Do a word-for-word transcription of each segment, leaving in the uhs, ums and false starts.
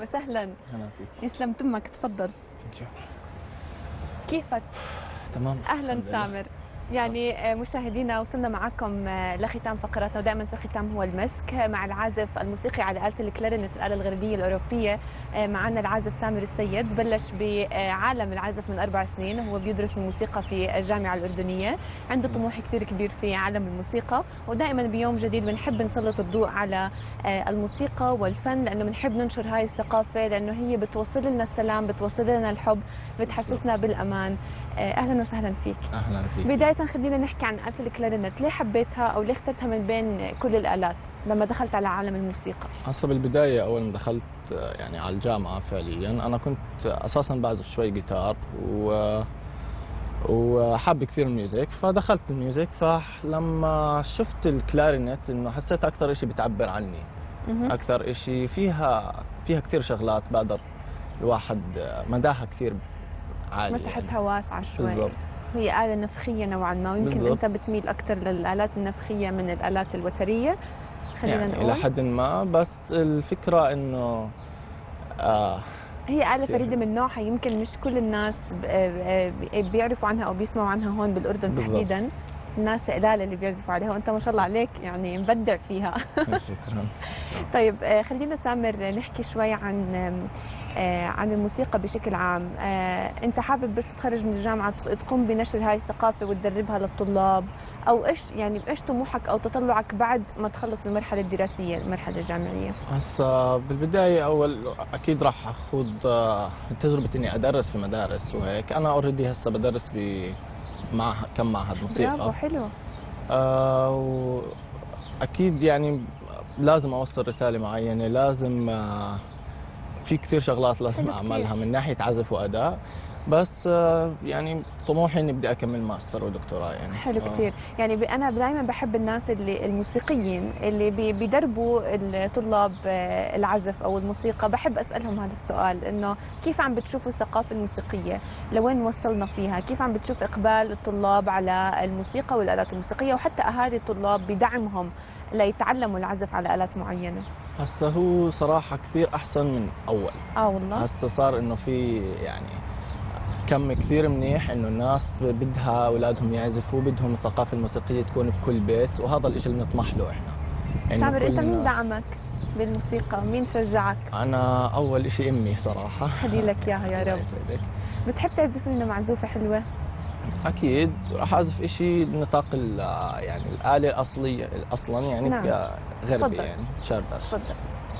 وسهلا. اهلا فيك. يسلم تمك، تفضل. كيفك؟ تمام. اهلا سامر. يعني مشاهدينا، وصلنا معكم لختام فقراتنا، ودائما في الختام هو المسك مع العازف الموسيقي على آلة الكلارينت، الآلة الغربية الأوروبية. معنا العازف سامر السيد، بلش بعالم العزف من أربع سنين، هو بيدرس الموسيقى في الجامعة الأردنية، عنده طموح كثير كبير في عالم الموسيقى، ودائما بيوم جديد بنحب نسلط الضوء على الموسيقى والفن، لأنه بنحب ننشر هاي الثقافة، لأنه هي بتوصل لنا السلام، بتوصل لنا الحب، بتحسسنا بالأمان. أهلا وسهلا فيك. اهلا فيك. بداية خلينا نحكي عن آلة الكلارينت، ليه حبيتها أو ليه اخترتها من بين كل الآلات لما دخلت على عالم الموسيقى؟ هسه بالبداية أول ما دخلت يعني على الجامعة فعليا أنا كنت أساسا بعزف شوي جيتار و وحاب كثير الميوزك، فدخلت الميوزك. فلما شفت الكلارينت إنه حسيت أكثر إشي بتعبر عني، أكثر إشي فيها فيها كثير شغلات بقدر الواحد مداها كثير عالي، مساحتها يعني واسعة شوي. بالضبط. هي آلة نفخية نوعا ما، ويمكن بالضبط. أنت بتميل أكثر للآلات النفخية من الآلات الوترية، خلينا يعني نقول إلى حد ما، بس الفكرة إنه آه هي آلة فريدة من نوعها، يمكن مش كل الناس بيعرفوا عنها أو بيسمعوا عنها هون بالأردن بالضبط. تحديدا الناس قلال اللي بيعزفوا عليها، وأنت ما شاء الله عليك يعني مبدع فيها. شكرا. طيب خلينا سامر نحكي شوي عن عن الموسيقى بشكل عام. أنت حابب بس تخرج من الجامعة تقوم بنشر هاي الثقافة وتدربها للطلاب، أو إيش يعني إيش طموحك أو تطلعك بعد ما تخلص المرحلة الدراسية، المرحلة الجامعية؟ هسا بالبداية أول أكيد راح أخوض تجربة إني أدرس في مدارس وهيك. أنا أوريدي هسا بدرس ب مع كم معهد موسيقى. برافو، حلو. آه وأكيد يعني لازم أوصل رسالة معينة، لازم آه في كثير شغلات لازم أعملها من ناحية عزف وأداء، بس آه يعني طموحي إني بدي أكمل ماستر ودكتوراه. يعني حلو كثير. يعني أنا دائما بحب الناس اللي الموسيقيين اللي بيدربوا الطلاب العزف أو الموسيقى، بحب أسألهم هذا السؤال، إنه كيف عم بتشوفوا الثقافة الموسيقية، لوين وصلنا فيها، كيف عم بتشوف إقبال الطلاب على الموسيقى والآلات الموسيقية، وحتى أهالي الطلاب بدعمهم ليتعلموا العزف على آلات معينة. هسا هو صراحة كثير أحسن من أول. آه والله. هسا صار إنه في يعني كم كثير منيح، إنه الناس بدها أولادهم يعزفوا، بدهم الثقافة الموسيقية تكون في كل بيت، وهذا الإشي اللي بنطمح له إحنا. سامر، أنت مين دعمك بالموسيقى؟ مين شجعك؟ أنا أول إشي أمي صراحة. خلي لك إياها يا رب. الله يسعدك. بتحب تعزف لنا معزوفة حلوة؟ أكيد راح أعزف إشي بنطاق يعني الآلة الأصلية أصلا، يعني نعم. غربي يعني تشارداش. تفضل.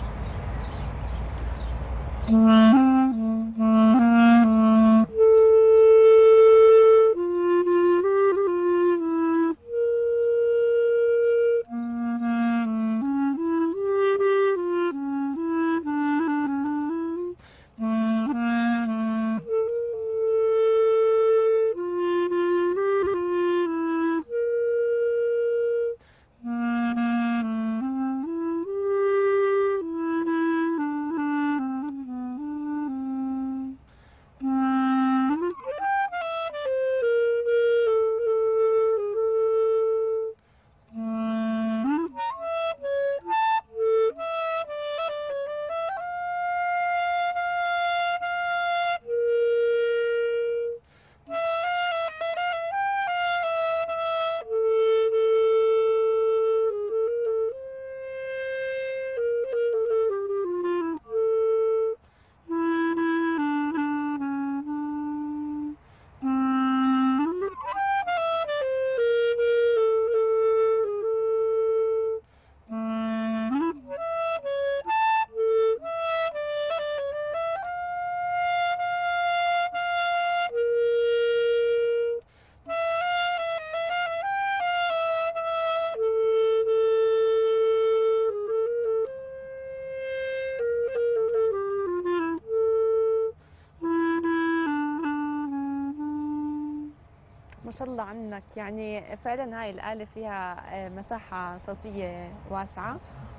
ما شاء الله عنك، يعني فعلا هاي الآلة فيها مساحة صوتية واسعة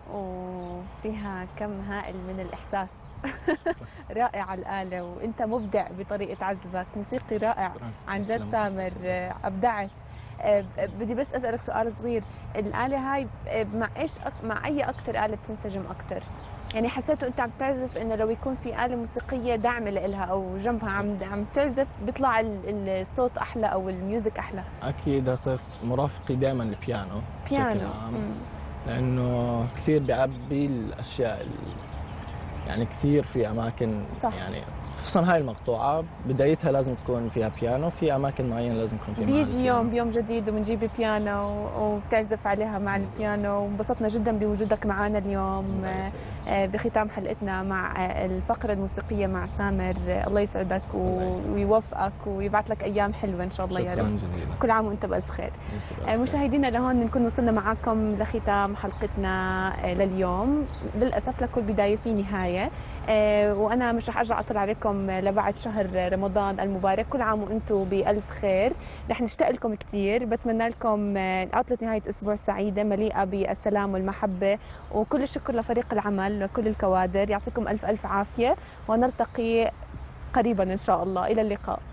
وفيها كم هائل من الإحساس. رائعة الآلة، وأنت مبدع بطريقة عزفك، موسيقي رائع عن جد سامر، أبدعت. بدي بس أسألك سؤال صغير، الآلة هاي مع إيش أك... مع أي أكتر آلة بتنسجم أكتر؟ يعني حسيت وانت عم تعزف انه لو يكون في آلة موسيقية داعمة لها او جنبها عم عم تعزف بيطلع الصوت احلى او الميوزك احلى؟ اكيد هسه مرافقي دائما البيانو بشكل بيانو. عام، مم. لانه كثير بيعبي الاشياء ال- يعني كثير في اماكن صح. يعني خصوصا هاي المقطوعه بدايتها لازم تكون فيها بيانو، في اماكن معينه لازم يكون فيها بيجي يوم بيوم جديد وبنجيب بيانو وبتعزف عليها مع بالضبط. البيانو، وانبسطنا جدا بوجودك معنا اليوم الله آه، يسعدك. آه، بختام حلقتنا مع آه، الفقرة الموسيقية مع سامر. آه، الله يسعدك و- الله يسعدك. ويوفقك ويبعث لك أيام حلوة إن شاء الله يا شكرا رب. جزيلا. كل عام وأنت بألف خير. أنت بألف آه، خير. مشاهدينا لهون بنكون وصلنا معكم لختام حلقتنا آه، لليوم. للأسف لكل بداية في نهاية، آه، وأنا مش رح أرجع أطل عليكم لبعد شهر رمضان المبارك. كل عام وأنتم بألف خير. رح نشتاق لكم كثير. بتمنى لكم آه، عطلة نهاية أسبوع سعيدة مليئة بالسلام والمحبة، وكل الشكر لفريق العمل وكل الكوادر. يعطيكم ألف ألف عافية، ونلتقي قريبا إن شاء الله. إلى اللقاء.